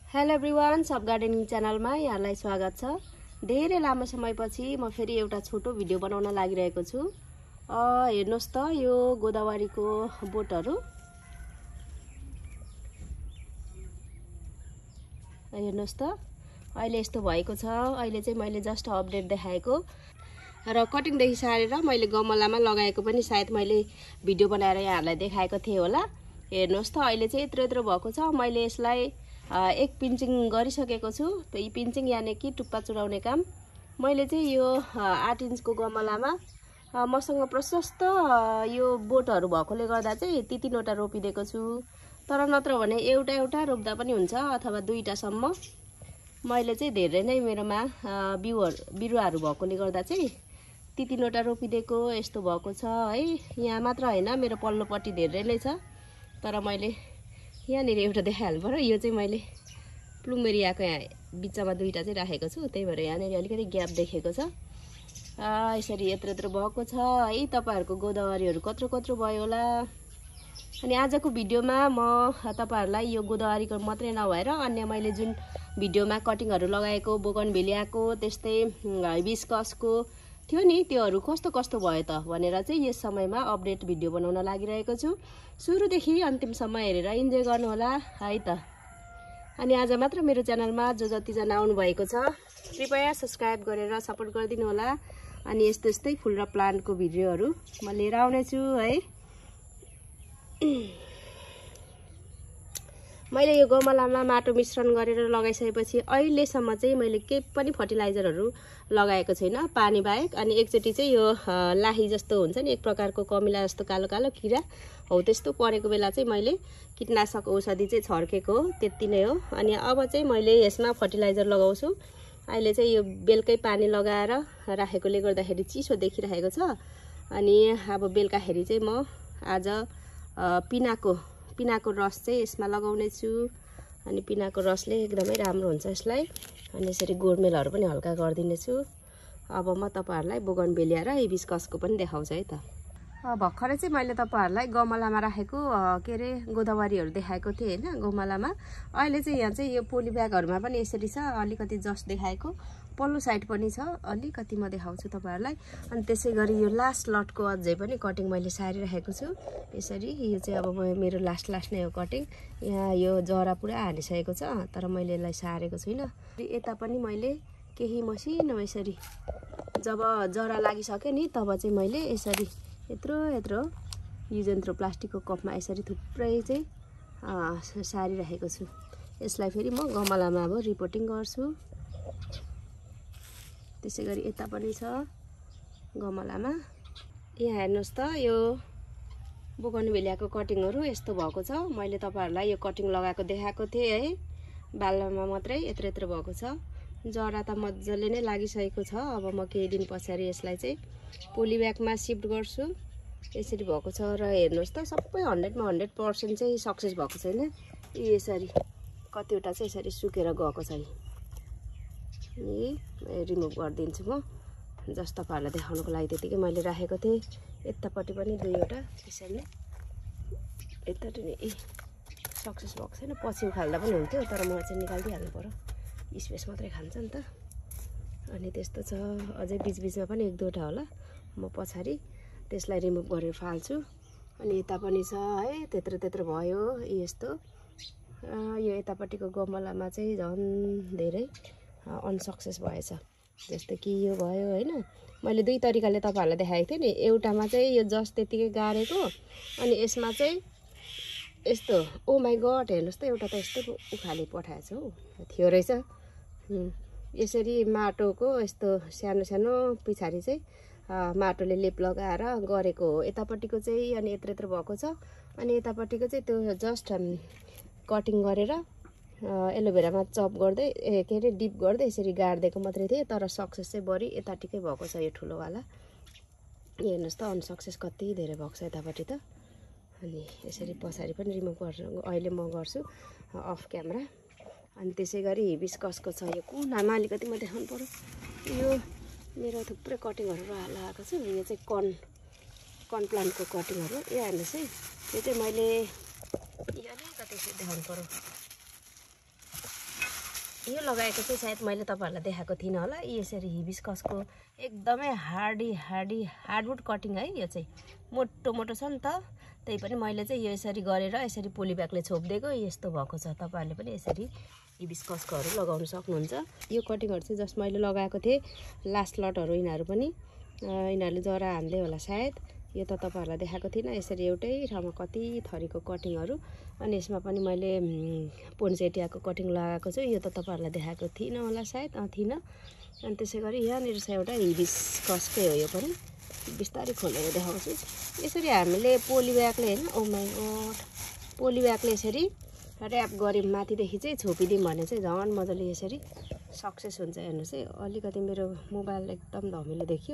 Hello everyone, सब gardening च्यानलमा यहाँलाई स्वागत छ। धेरै लामो समयपछि म फेरि एउटा छोटो भिडियो बनाउन लागिरहेको छु। हेर्नुस् त यो गोदावरीको बोटहरु हेर्नुस् त अहिले यस्तो भएको छ। अहिले चाहिँ मैले जस्ट अपडेट देखाएको र कटिङ देखि सारेर मैले गमलामा लगाएको पनि सायद मैले भिडियो बनाएर यहाँहरुलाई देखाएको थिए होला। हेर्नुस् त अहिले चाहिँ यत्रो भएको छ। मैले यसलाई एक पिन्चिङ गरिसकेको छु। यी पिन्चिङ यानी कि टुप्पा चुडाउने काम। मैले चाहिँ यो 8 इन्चको गमलामा मसँग प्रशस्त यो बोटहरु भएकोले गर्दा चाहिँ तीनवटा रोपिदिएको छु। तर नत्र भने एउटा रोप्दा पनि हुन्छ अथवा दुईटा सम्म। मैले चाहिँ धेरै नै मेरोमा बिरुवाहरु भएकोले गर्दा चाहिँ तीनवटा रोपिदिएको यस्तो भएको छ है। यहाँ मात्र हैन, मेरो पल्लोपट्टि धेरै नै छ। तर मैले यहाँनिर एउटा देखाइहाल्नु पर्यो। यो चाहिँ मैले प्लुमेरियाको यहाँ बिचमा दुईटा चाहिँ राखेको छु, त्यही भएर यहाँनिर अलिकति ग्याप देखेको छ। यसरी यत्रो भएको छ है। तपाईहरुको गोदावरीहरु कत्रो भयो होला। अनि आजको भिडियोमा म तपाईहरुलाई यो गोदावरीको मात्रै नभएर अन्य मैले जुन भिडियोमा कटिङहरु लगाएको बोगनभेलियाको त्यस्तै हिबिस्कसको थियो नि, त्योहरु कस्तो भयो त भनेर चाहिँ यस समयमा अपडेट भिडियो बनाउन लागिरहेको छु। सुरुदेखि अन्तिमसम्म हेरेर इन्जोय गर्नु होला है त। अनि आज मात्र मेरो च्यानलमा जति जना आउनु भएको छ कृपया सब्स्क्राइब गरेर सपोर्ट गरिदिनु होला। अनि यस्तै फुल र प्लान्टको भिडियोहरु म लिएर आउने छु है। मैले यो गमलामा माटो मिश्रण गरेर लगाइसकेपछि अहिलेसम्म चाहिँ मैले केही पनि फर्टिलाइजरहरु लगाएको छैन पानी बाहेक। अनि एकचोटी चाहिँ यो लाही जस्तो हुन्छ नि, एक प्रकारको कमिला जस्तो कालो किरा हो, त्यस्तो परेको बेला चाहिँ मैले कीटनाशक औषधि चाहिँ छर्केको हो, त्यति नै हो। अनि अब चाहिँ मैले यसमा फर्टिलाइजर लगाउँछु। अहिले चाहिँ यो बेलकै पानी लगाएर राखेकोले गर्दाखेरि चिसो देखिरहेको छ। अनि अब बेलुकाखेरि चाहिँ म आज पिनाको रस चाहिँ यसमा लगाउने छु। अनि पिनाको रसले एकदमै राम्रो हुन्छ यसलाई। अनि यसरी गोडमेलहरु पनि हल्का गर्दिने छु। अब म तपाईहरुलाई बोगनभेलिया र हिबिस्कसको पनि देखाउँछु है त। भर्खरै चाहिँ मैले तपाईहरुलाई गमलामा राखेको गोदावरीहरु देखाएको थिए हैन गमलामा। अहिले चाहिँ यहाँ चाहिँ यो पोली ब्यागहरुमा पनि यसरी छ, अलिकति जस्ट देखाएको। पल्लो साइड पनि छ, अलिकति म देखाउँछु तपाईहरुलाई। अनि त्यसैगरी यो लास्ट लटको अझै पनि कटिङ मैले सारिराखेको छु यसरी। यो चाहिँ अब मेरो लास्ट नै हो कटिङ। यहाँ यो जरा पुरा हालिसकेको छ तर मैले यसलाई सारेको छुइनँ। यता पनि मैले केही मसिनो यसरी जब जरा लागिसक्यो नि तब चाहिँ मैले यसरी यत्रो युज एन्ड थ्रो प्लास्टिकको कपमा यसरी थुप्रै चाहिँ सारिराखेको छु। यसलाई फेरि म गमलामा अब रिपोर्टिङ गर्छु। त्यसैगरी यता पनि छ गमलामा। यहाँ हेर्नुस् त यो बोगनभेलियाको कटिङहरु यस्तो भएको छ। मैले तपाईहरुलाई यो कटिङ लगाएको देखाएको थिए है, बालमा मात्रै यत्रो भएको छ। जरा त मज्जाले नै लागिसकेको छ। अब म केही दिन पछाडी यसलाई चाहिँ पोली ब्यागमा शिफ्ट गर्छु। यसरी भएको छ र हेर्नुस् त सबै 100 मा 100% चाहिँ सक्सेस भएको छैन। यसरी कतिवटा चाहिँ यसरी सुकेर गएको छ। रिमुभ गरिदिन्छु म जस्ट तपाईहरुलाई देखाउनको लागि। त्यतिकै मैले राखेको थिएँ। यतापट्टि पनि दुईवटा त्यसरी नै। यतापट्टि नि सक्सेस भएको छैन, पछि उखाल्दा पनि हुन्थ्यो तर म चाहिँ निकाल्दिहाल्नु पर्यो, स्पेस मात्रै खान्छ नि त। अनि त्यस्तो छ। अझै बीचमा पनि एक दुईवटा होला, म पछाडी त्यसलाई रिमुभ गरेर फाल्छु। अनि यता पनि छ है, त्यत्रो भयो यस्तो। यो यतापट्टिको गमलामा चाहिँ झन् धेरै अनसक्सेस भएछ। जस्तो कि यो भयो हैन। मैले दुई तरिकाले तपाईहरुलाई देखाएको थिएँ नि। एउटामा चाहिँ यो जस्ट त्यतिकै गाडेको, अनि यसमा चाहिँ यस्तो। ओ माइ गड, हेर्नुस् त एउटा त यस्तो उखाली पठाएछ हौ, थियो रहेछ। यसरी माटोको यस्तो सानो पछाडी चाहिँ माटोले लेप लगाएर गरेको हो यतापट्टिको चाहिँ। अनि यत्रो भएको छ। अनि यतापट्टिको चाहिँ त्यो जस्ट कटिङ गरेर एलोभेरामा चप गर्दै डिप गर्दै यसरी गाड्दिएको मात्रै थिए। तर सक्सेस चाहिँ बढी यताटिकै भएको छ, यो ठुलोवाला। हेर्नुस् त अनसक्सेस कति धेरै भएको छ यतापट्टि त। अनि यसरी पछाडी पनि रिमुभ गर्छु, अहिले म गर्छु अफ क्यामेरा। अनि त्यसैगरी हिबिस्कसको छ यो कुनामा, अलिकति म देखाउनु पर्यो। यो मेरो थुप्रै कटिङहरु लगाएको छु। यो चाहिँ कर्न प्लान्टको कटिङहरु। यो हेर्नुस् है, यो चाहिँ मैले यो अलिकति देखाउनु पर्यो। यो लगाएको चाहिँ सायद मैले तपाईँहरूलाई देखाएको थिइनँ होला। यसरी हिबिस्कसको एकदमै हार्डवुड कटिङ है। यो चाहिँ मोटो मोटो छ नि त, त्यही पनि मैले चाहिँ यो यसरी गरेर यसरी पोलिब्यागले छोपिदिएको यस्तो भएको छ। तपाईँहरूले पनि यसरी हिबिस्कसकोहरू लगाउन सक्नुहुन्छ। यो कटिङहरू चाहिँ जस्ट मैले लगाएको थिएँ लास्ट लटहरू। यिनीहरू पनि यिनीहरूले जरा हान्दै होला सायद। यो त तपाईँहरूलाई देखाएको थिइनँ। यसरी एउटै ठाउँमा कति थरीको कटिङहरू। अनि यसमा पनि मैले पोन्सेटियाको कटिङ लगाएको छु। यो त तपाईँहरूलाई देखाएको थिइनँ होला सायद, थिइनँ। अनि त्यसै गरी यहाँनिर चाहिँ एउटा हिबिस्कसकै हो। यो पनि बिस्तारै खोलेर देखाउँछु। यसरी हामीले पोलिब्यागले होइन, ओ माइ गॉड, पोलिब्यागले यसरी ऱ्याप गऱ्यौँ माथिदेखि चाहिँ छोपिदिउँ भने चाहिँ झन् मजाले यसरी सक्सेस हुन्छ। हेर्नुहोस् है, अलिकति मेरो मोबाइल एकदम धमिलो देखियो।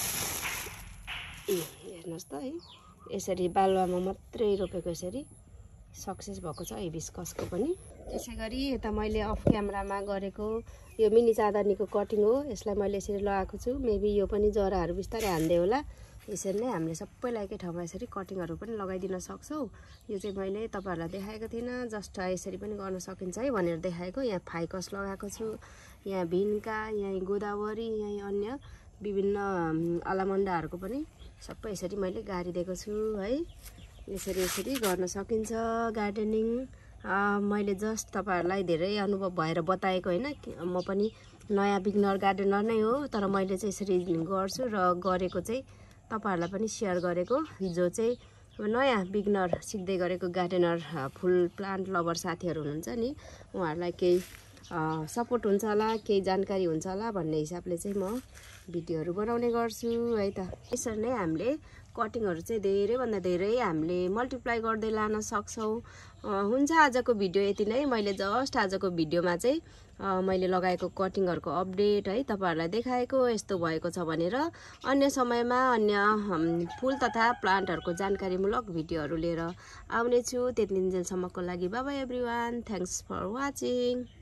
हेर्नुहोस् त है, यसरी बालुवामा मात्रै रोपेको यसरी सक्सेस भएको छ हिबिस्कसको पनि। त्यसै गरी यता मैले अफ क्यामेरामा गरेको यो मिनी चादनीको कटिङ हो। यसलाई मैले यसरी लगाएको छु। मेबी यो पनि जराहरू बिस्तारै हान्दै होला। यसरी नै हामीले सबैलाई एकै ठाउँमा यसरी कटिङहरू पनि लगाइदिन सक्छौँ। यो चाहिँ मैले तपाईँहरूलाई देखाएको थिइनँ, जस्ट यसरी पनि गर्न सकिन्छ है भनेर देखाएको। यहाँ फाइकस लगाएको छु, यहाँ भिन्का, यहाँ गोदावरी, यहाँ अन्य विभिन्न आलामन्डाहरूको पनि सबै यसरी मैले गाडिदिएको छु है। यसरी गर्न सकिन्छ गार्डनिङ। मैले जस्ट तपाईँहरूलाई धेरै अनुभव भएर बताएको होइन। म पनि नयाँ बिगनर गार्डनर नै हो, तर मैले चाहिँ यसरी गर्छु र गरेको चाहिँ तपाईँहरूलाई पनि सेयर गरेको। जो चाहिँ नयाँ बिगनर सिक्दै गरेको गार्डनर फुल प्लान्ट लभर साथीहरू हुनुहुन्छ नि, उहाँहरूलाई केही सपोर्ट हुन्छ होला, केही जानकारी हुन्छ होला भन्ने हिसाबले चाहिँ म भिडियोहरू बनाउने गर्छु है त। यसरी नै हामीले कटिङहरू चाहिँ धेरैभन्दा धेरै हामीले मल्टिप्लाई गर्दै लान सक्छौँ। हुन्छ, आजको भिडियो यति नै। मैले जस्ट आजको भिडियोमा चाहिँ मैले लगाएको कटिङहरूको अपडेट है तपाईँहरूलाई देखाएको यस्तो भएको छ भनेर। अन्य समयमा अन्य फुल तथा प्लान्टहरूको जानकारीमूलक भिडियोहरू लिएर आउनेछु। त्यति दिनसम्मको लागि bye bye everyone, thanks for watching.